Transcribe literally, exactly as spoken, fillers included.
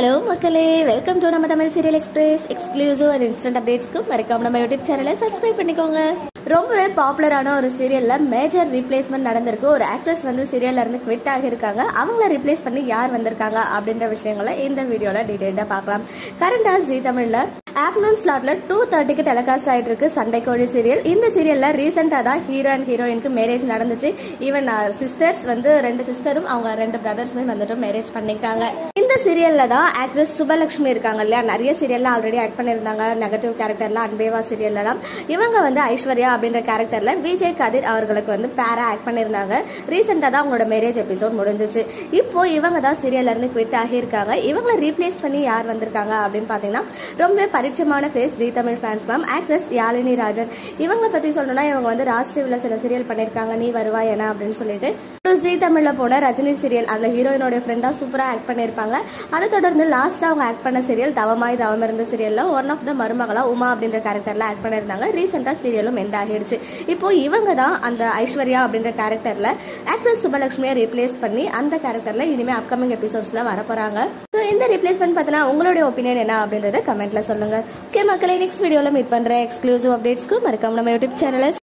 Hello மக்களே, welcome to நம்ம Tamil serial express. Exclusive and instant அப்டேட்ஸ்க்கு மறக்காம நம்ம யூடியூப் சேனலை சப்ஸ்கிரைப் பண்ணிக்கோங்க. ரொம்பவே பாப்புலரான ஒரு சீரியல்ல மேஜர் ரீப்ளேஸ்மெண்ட் நடந்திருக்கு. ஒரு ஆக்ட்ரஸ் வந்து சீரியல்ல இருந்து குவிட் ஆகியிருக்காங்க. அவங்கள ரீப்ளேஸ் பண்ணி யார் வந்திருக்காங்க அப்படின்ற விஷயங்களை இந்த வீடியோல டீடைல்டா பார்க்கலாம். கரண்டா ஜீ தமிழ்ல ஆஃப்டர்நூன் ஸ்லாட்ல டூ தேர்ட்டிக்கு டெலிகாஸ்ட் ஆயிட்டு இருக்கு சண்டை கோழி சீரியல். இந்த சீரியல்ல ரீசெண்டா தான் ஹீரோ அண்ட் ஹீரோயினுக்கு மேரேஜ் நடந்துச்சு. ஈவன் சிஸ்டர்ஸ் வந்து ரெண்டு சிஸ்டரும் அவங்க ரெண்டு பிரதர்ஸுமே வந்துட்டு மேரேஜ் பண்ணிட்டாங்க. இந்த சீரியல்ல தான் ஆக்ட்ரஸ் சுபலட்சுமி இருக்காங்க இல்லையா, நிறைய சீரியல்ல ஆல்ரெடி ஆக்ட் பண்ணியிருந்தாங்க. நெகட்டிவ் கேரக்டர்ல அன்பேவா சீரியல்லாம் இவங்க வந்து ஐஸ்வர்யா அப்படின்ற கேரக்டர்ல விஜய் கதிர் அவர்களுக்கு வந்து பேரா ஆக்ட் பண்ணியிருந்தாங்க. ரீசெண்டா தான் அவங்களோட மேரேஜ் எபிசோட் முடிஞ்சிச்சு. இப்போ இவங்க தான் சீரியல்ல இருந்து குவிட் ஆகியிருக்காங்க. இவங்களை ரீப்ளேஸ் பண்ணி யார் வந்திருக்காங்க அப்படின்னு பாத்தீங்கன்னா ரொம்ப பரிச்சயமான face Zee Tamil fans ma'am, actress Yazhini Rajan. இவங்களை பத்தி சொல்லணும்னா இவங்க வந்து ராஜ் டிவில சில சீரியல் பண்ணியிருக்காங்க, நீ வருவாய் என அப்படின்னு சொல்லிட்டு. ஜீ தமிழ்ல போன ரஜினி சீரியல் அதுல ஹீரோயினோட ஃப்ரெண்டா சூப்பரா ஆக்ட் பண்ணியிருப்பாங்க. அதை தொடர்ந்து லாஸ்டா அவங்க ஆக்ட் பண்ண சீரியல் தவமாய் தவம் இருந்த சீரியல்ல ஒன் ஆஃப் த மருமகளா உமா அப்படின்ற கேரக்டர்ல ஆக்ட் பண்ணியிருந்தாங்க. ரீசெண்டா சீரியலும் எண்ட் ஆகிடுச்சு. இப்போ இவங்க தான் அந்த ஐஸ்வர்யா அப்படின்ற கேரக்டர்ல ஆக்ட்ரஸ் சுபலட்சுமியை ரீப்ளேஸ் பண்ணி அந்த கேரக்டர்ல இனிமே அப்கமிங் எபிசோட்ஸ்ல வர போறாங்க. இந்த ரீப்ளேஸ்மெண்ட் பார்த்தனா உங்களுடைய ஒப்பீனியன் என்ன அப்படின்றத கமெண்ட்ல சொல்லுங்க. ஓகே மக்களே, நெக்ஸ்ட் வீடியோல மீட் பண்றேன். எக்ஸ்க்ளூசிவ் அப்டேட்ஸ்க்கு மறக்காம நம்ம யூடியூப் சேனலை